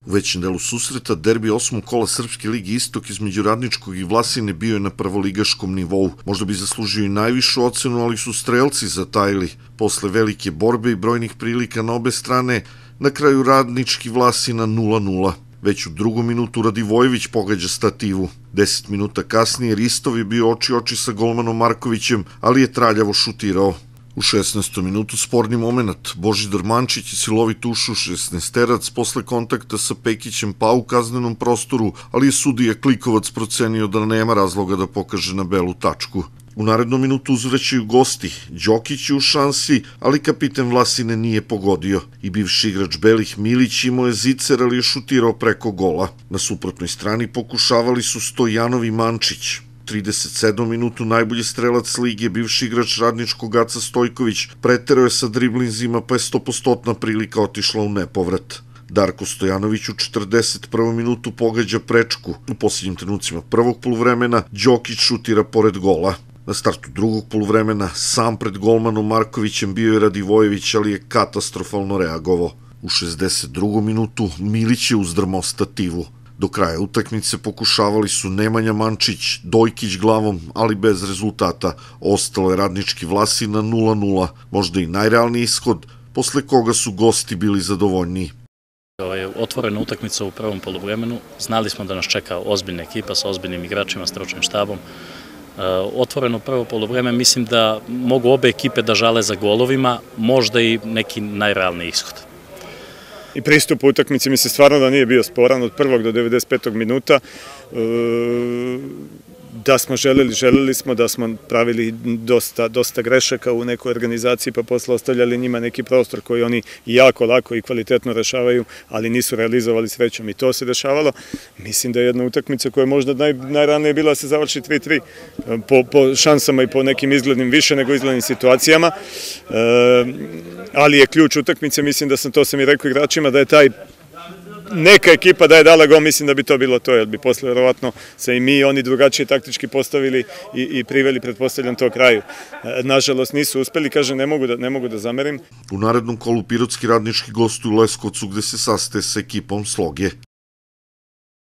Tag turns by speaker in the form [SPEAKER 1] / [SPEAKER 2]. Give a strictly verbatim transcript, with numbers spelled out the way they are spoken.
[SPEAKER 1] U većem delu susreta derbi osmog kola Srpske ligi Istok između Radničkog i Vlasine bio je na prvoligaškom nivou. Možda bi zaslužio i najvišu ocenu, ali su strelci zatajili. Posle velike borbe i brojnih prilika na obe strane, na kraju Radnički Vlasina nula nula. Već u drugom minutu Radivojević pogađa stativu. Deset minuta kasnije Ristov je bio oči oči sa golmanom Markovićem, ali je traljavo šutirao. U šesnaestom minutu sporni moment, Božidar Mančić je silovit ušao šesnaesterac posle kontakta sa Pekićem pa u kaznenom prostoru, ali je sudija Klikovac procenio da nema razloga da pokaže na belu tačku. U narednom minutu uzvraćaju gosti, Đokić je u šansi, ali kapiten Vlasine nije pogodio i bivši igrač belih Milić imao je zicer, ali je šutirao preko gola. Na suprotnoj strani pokušavali su Stojanov i Mančić. U trideset sedmom minutu najbolji strelac lige, bivši igrač Radničkog Aca Stojković, preterao je sa driblinzima pa je stopostotna prilika otišla u nepovrat. Darko Stojanović u četrdeset prvom minutu pogađa prečku. U posljednjim trenucima prvog poluvremena Đokić šutira pored gola. Na startu drugog poluvremena sam pred golmanom Markovićem bio je Radivojević, ali je katastrofalno reagovao. U šezdeset drugom minutu Milić je uzdrmao stativu. Do kraja utakmice pokušavali su Nemanja Mančić, Dojkić glavom, ali bez rezultata. Ostalo je Radnički Vlasina nula nula, možda i najrealniji ishod, posle koga su gosti bili zadovoljniji.
[SPEAKER 2] Ovo je otvorena utakmica u prvom poluvremenu. Znali smo da nas čeka ozbiljna ekipa sa ozbiljnim igračima, stručnim štabom. Otvoreno prvo poluvreme, mislim da mogu obe ekipe da žale za golovima, možda i neki najrealniji ishod.
[SPEAKER 3] I pristup u utakmici mi se stvarno da nije bio sporan od prvog do devedeset petog minuta. Da smo želeli, želeli smo, da smo pravili dosta, dosta grešaka u nekoj organizaciji pa posle ostavljali njima neki prostor koji oni jako lako i kvalitetno rešavaju, ali nisu realizovali srećom i to se dešavalo. Mislim da je jedna utakmica koja je možda naj, najranije bila da se završi tri tri po, po šansama i po nekim izglednim više nego izglednim situacijama, e, ali je ključ utakmice, mislim da sam to sam i rekao igračima, da je taj neka ekipa da je dala gol, mislim da bi to bilo to, jer bi posle verovatno se i mi i oni drugačije taktički postavili i, i priveli, pretpostavljam, to kraju. Nažalost nisu uspeli, kažem, ne mogu da, ne mogu da zamerim.
[SPEAKER 1] U narednom kolu pirotski Radnički gostuju u Leskovcu gde se sastaje sa ekipom Sloge.